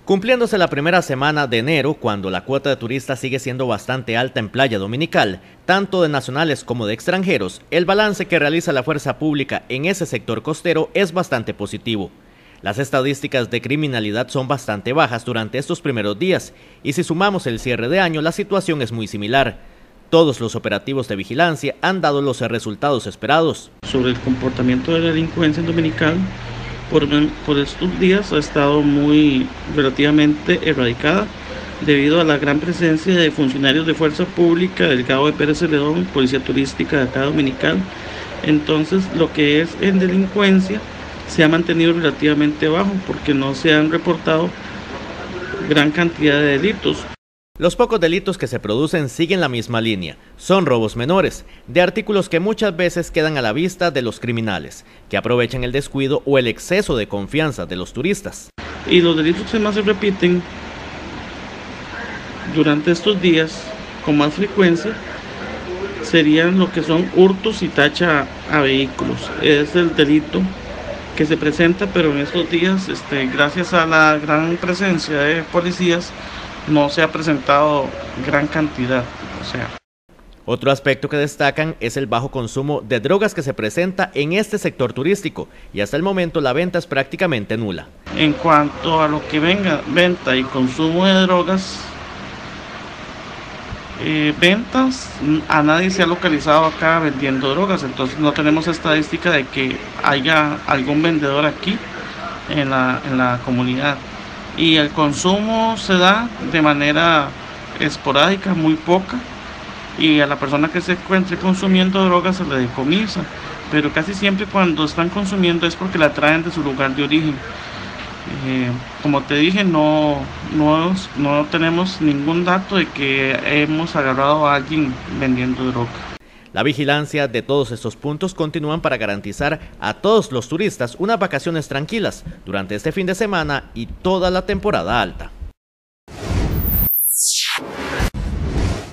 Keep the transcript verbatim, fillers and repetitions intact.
Cumpliéndose la primera semana de enero, cuando la cuota de turistas sigue siendo bastante alta en Playa Dominical, tanto de nacionales como de extranjeros, el balance que realiza la fuerza pública en ese sector costero es bastante positivo. Las estadísticas de criminalidad son bastante bajas durante estos primeros días, y si sumamos el cierre de año, la situación es muy similar. Todos los operativos de vigilancia han dado los resultados esperados. Sobre el comportamiento de la delincuencia en Dominical, por, por estos días ha estado muy relativamente erradicada debido a la gran presencia de funcionarios de fuerza pública del Cabo de Pérez Celedón, Policía Turística de acá Dominical. Entonces, lo que es en delincuencia se ha mantenido relativamente bajo porque no se han reportado gran cantidad de delitos. Los pocos delitos que se producen siguen la misma línea. Son robos menores, de artículos que muchas veces quedan a la vista de los criminales, que aprovechan el descuido o el exceso de confianza de los turistas. Y los delitos que más se repiten durante estos días, con más frecuencia, serían lo que son hurtos y tacha a vehículos. Es el delito que se presenta, pero en estos días, este, gracias a la gran presencia de policías, no se ha presentado gran cantidad. O sea. Otro aspecto que destacan es el bajo consumo de drogas que se presenta en este sector turístico, y hasta el momento la venta es prácticamente nula. En cuanto a lo que venga, venta y consumo de drogas, eh, ventas, a nadie se ha localizado acá vendiendo drogas, entonces no tenemos estadística de que haya algún vendedor aquí en la, en la comunidad. Y el consumo se da de manera esporádica, muy poca, y a la persona que se encuentre consumiendo drogas se le decomisa, pero casi siempre cuando están consumiendo es porque la traen de su lugar de origen. Eh, como te dije, no, no, no tenemos ningún dato de que hemos agarrado a alguien vendiendo droga. La vigilancia de todos estos puntos continúan para garantizar a todos los turistas unas vacaciones tranquilas durante este fin de semana y toda la temporada alta.